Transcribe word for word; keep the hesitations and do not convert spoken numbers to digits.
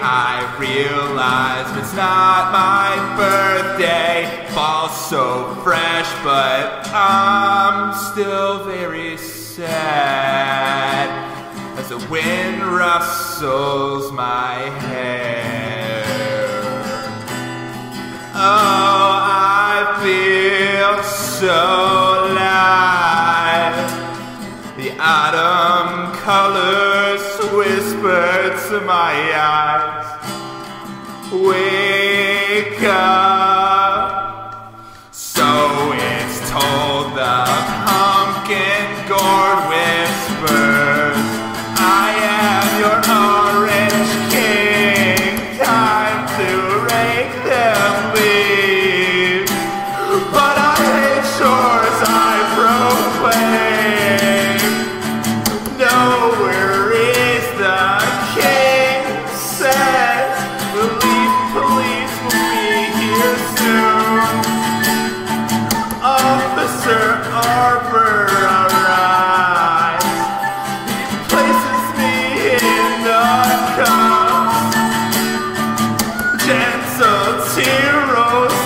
I realize it's not my birthday. Fall's so fresh, but I'm still very sad as the wind rustles my hair. Oh, I feel so alive. The autumn colors whisper to my eyes. Wake up. So it's told the pumpkin gourd whispers, I am your orange king. Time to rake them leaves. But I hate shores I proclaim. Nowhere is the king says the leaf police will be here soon. Officer Arbor arrives. He places me in the cuffs. Gentle tear rolls